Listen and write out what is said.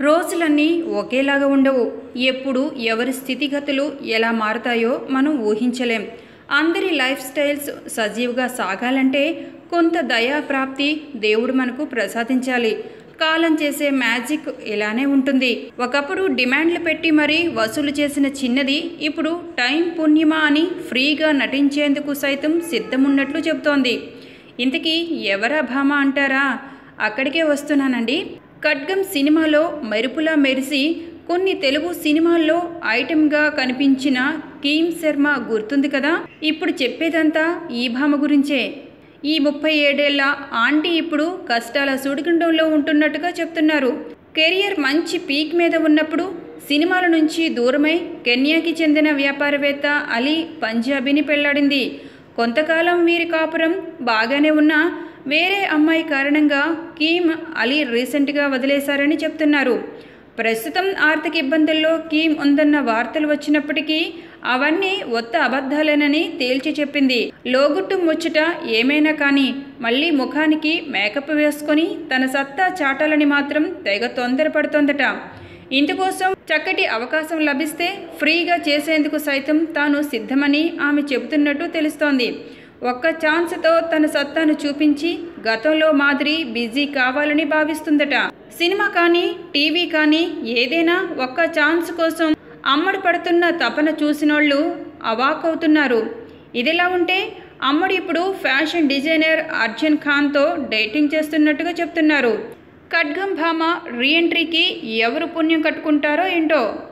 రోజులన్నీ ఒకేలాగా ఉండవు. ఎప్పుడు ఎవరి స్థితిగతులు ఎలా మారుతాయో మనం ఊహించలేం. అందరి లైఫ్ స్టైల్స్ సజీవుగా సాగాలంటే కొంత దయా ప్రాప్తి దేవుడు మనకు ప్రసాదించాలి. కాలం చేసే మ్యాజిక్ ఇలానే ఉంటుంది. ఒకప్పుడు డిమాండ్లు పెట్టి మరీ వసూలు చేసిన చిన్నది ఇప్పుడు టైం పుణ్యమా అని ఫ్రీగా నటించేందుకు సైతం సిద్ధమున్నట్లు చెబుతోంది. ఇంతకీ ఎవరా భామ అంటారా? అక్కడికే వస్తున్నానండి. ఖడ్గం సినిమాలో మెరుపులా మెరిసి కొన్ని తెలుగు సినిమాల్లో ఐటెంగా కనిపించిన కీమ్ శర్మ గుర్తుంది కదా. ఇప్పుడు చెప్పేదంతా ఈ భామ గురించే. ఈ 37 ఏళ్ల ఆంటీ ఇప్పుడు కష్టాల సుడిగుండంలో ఉంటున్నట్టుగా చెప్తున్నారు. కెరియర్ మంచి పీక్ మీద ఉన్నప్పుడు సినిమాల నుంచి దూరమై కెన్యాకి చెందిన వ్యాపారవేత్త అలీ పంజాబీని పెళ్లాడింది. కొంతకాలం వీరి కాపురం బాగానే ఉన్నా వేరే అమ్మాయి కారణంగా కీమ్ అలీ రీసెంట్గా వదిలేశారని చెప్తున్నారు. ప్రస్తుతం ఆర్థిక ఇబ్బందుల్లో కీమ్ ఉందన్న వార్తలు వచ్చినప్పటికీ అవన్నీ ఒత్త అబద్ధాలేనని తేల్చి చెప్పింది. లోగుట్టు ముచ్చట ఏమైనా కానీ మళ్ళీ ముఖానికి మేకప్ వేసుకొని తన సత్తా చాటాలని మాత్రం తెగ తొందరపడుతోందట. ఇందుకోసం చక్కటి అవకాశం లభిస్తే ఫ్రీగా చేసేందుకు సైతం తాను సిద్ధమని ఆమె చెబుతున్నట్టు తెలుస్తోంది. ఒక్క ఛాన్స్తో తన సత్తాను చూపించి గతంలో మాదిరి బిజీ కావాలని భావిస్తుందట. సినిమా కానీ టీవీ కానీ ఏదైనా ఒక్క ఛాన్స్ కోసం అమ్మడు పడుతున్న తపన చూసినోళ్ళు అవాకవుతున్నారు. ఇదిలా ఉంటే అమ్మడు ఇప్పుడు ఫ్యాషన్ డిజైనర్ అర్జున్ ఖాన్తో డేటింగ్ చేస్తున్నట్టుగా చెప్తున్నారు. ఖడ్గం భామ రీఎంట్రీకి ఎవరు పుణ్యం కట్టుకుంటారో ఏంటో.